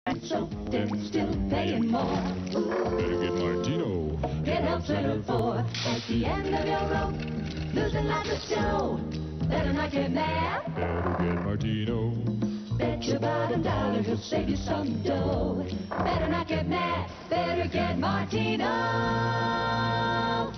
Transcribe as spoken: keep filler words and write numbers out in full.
soaked and still paying more. Better get Martino. Get help center for at the end of your rope. Losing lots of show. Better not get mad. Better get Martino. Bet your bottom dollar he'll save you some dough. Better not get mad. Better get Martino.